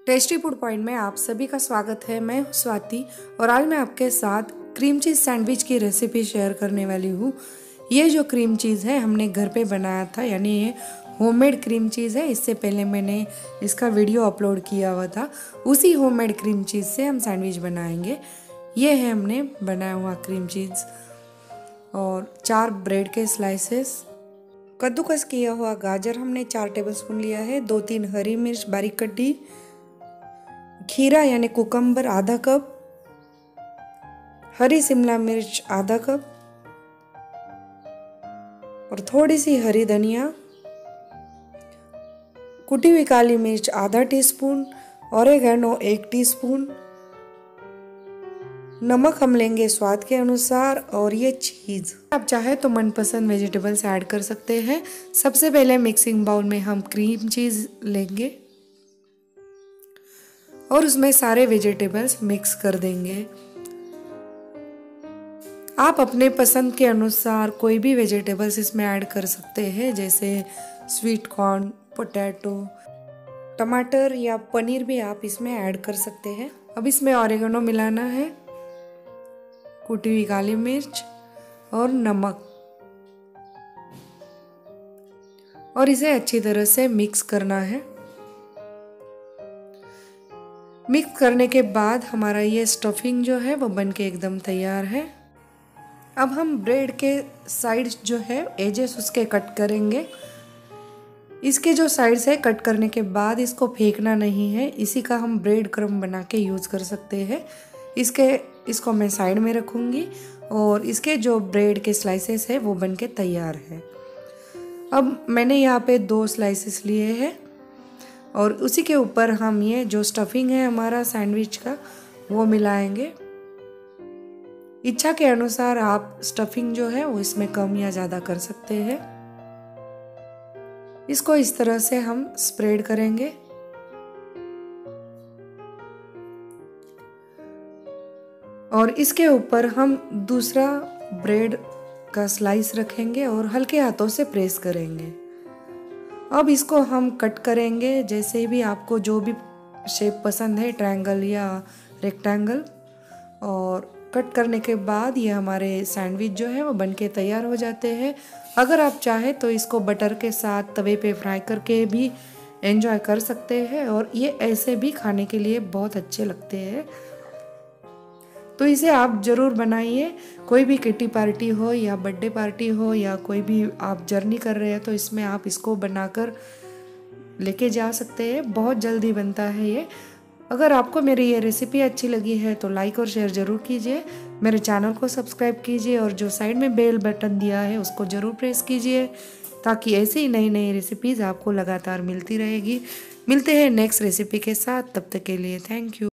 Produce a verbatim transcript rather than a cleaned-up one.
Tasty food point में आप सभी का स्वागत है। मैं हूं स्वाति और आज मैं आपके साथ क्रीम चीज़ सैंडविच की रेसिपी शेयर करने वाली हूँ। ये जो क्रीम चीज़ है हमने घर पे बनाया था, यानी ये होममेड क्रीम चीज़ है। इससे पहले मैंने इसका वीडियो अपलोड किया हुआ था। उसी होममेड क्रीम चीज़ से हम सैंडविच बनाएंगे। ये है हमने बनाया हुआ क्रीम चीज़ और चार ब्रेड के स्लाइसेस, कद्दूकस किया हुआ गाजर हमने चार टेबलस्पून लिया है, दो तीन हरी मिर्च बारीक कटी, खीरा यानी कुकम्बर आधा कप, हरी शिमला मिर्च आधा कप और थोड़ी सी हरी धनिया, कुटी हुई काली मिर्च आधा टीस्पून, ऑरिगेनो एक टीस्पून, नमक हम लेंगे स्वाद के अनुसार और ये चीज़ आप चाहे तो मनपसंद वेजिटेबल्स ऐड कर सकते हैं। सबसे पहले मिक्सिंग बाउल में हम क्रीम चीज़ लेंगे और उसमें सारे वेजिटेबल्स मिक्स कर देंगे। आप अपने पसंद के अनुसार कोई भी वेजिटेबल्स इसमें ऐड कर सकते हैं, जैसे स्वीट कॉर्न, पोटैटो, टमाटर या पनीर भी आप इसमें ऐड कर सकते हैं। अब इसमें ऑरिगेनो मिलाना है, कुटी हुई काली मिर्च और नमक, और इसे अच्छी तरह से मिक्स करना है। मिक्स करने के बाद हमारा ये स्टफिंग जो है वो बन के एकदम तैयार है। अब हम ब्रेड के साइड्स जो है एजेस उसके कट करेंगे। इसके जो साइड्स है कट करने के बाद इसको फेंकना नहीं है, इसी का हम ब्रेड क्रम्ब बना के यूज़ कर सकते हैं। इसके इसको मैं साइड में रखूँगी और इसके जो ब्रेड के स्लाइसेस है वो बन के तैयार है। अब मैंने यहाँ पे दो स्लाइसेस लिए हैं और उसी के ऊपर हम ये जो स्टफिंग है हमारा सैंडविच का वो मिलाएंगे। इच्छा के अनुसार आप स्टफिंग जो है वो इसमें कम या ज़्यादा कर सकते हैं। इसको इस तरह से हम स्प्रेड करेंगे और इसके ऊपर हम दूसरा ब्रेड का स्लाइस रखेंगे और हल्के हाथों से प्रेस करेंगे। अब इसको हम कट करेंगे, जैसे भी आपको जो भी शेप पसंद है, ट्रायंगल या रेक्टेंगल। और कट करने के बाद ये हमारे सैंडविच जो है वो बनके तैयार हो जाते हैं। अगर आप चाहे तो इसको बटर के साथ तवे पे फ्राई करके भी एंजॉय कर सकते हैं और ये ऐसे भी खाने के लिए बहुत अच्छे लगते हैं। तो इसे आप ज़रूर बनाइए। कोई भी किटी पार्टी हो या बर्थडे पार्टी हो या कोई भी आप जर्नी कर रहे हैं तो इसमें आप इसको बनाकर लेके जा सकते हैं। बहुत जल्दी बनता है ये। अगर आपको मेरी ये रेसिपी अच्छी लगी है तो लाइक और शेयर ज़रूर कीजिए। मेरे चैनल को सब्सक्राइब कीजिए और जो साइड में बेल बटन दिया है उसको ज़रूर प्रेस कीजिए, ताकि ऐसे ही नई नई रेसिपीज़ आपको लगातार मिलती रहेगी। मिलते हैं नेक्स्ट रेसिपी के साथ, तब तक के लिए थैंक यू।